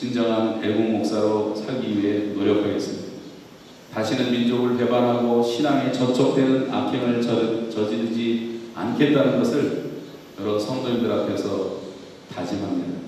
진정한 애국 목사로 살기 위해 노력하겠습니다. 다시는 민족을 배반하고 신앙에 저촉되는 악행을 저지르지 않겠다는 것을 여러 성도님들 앞에서 다짐합니다.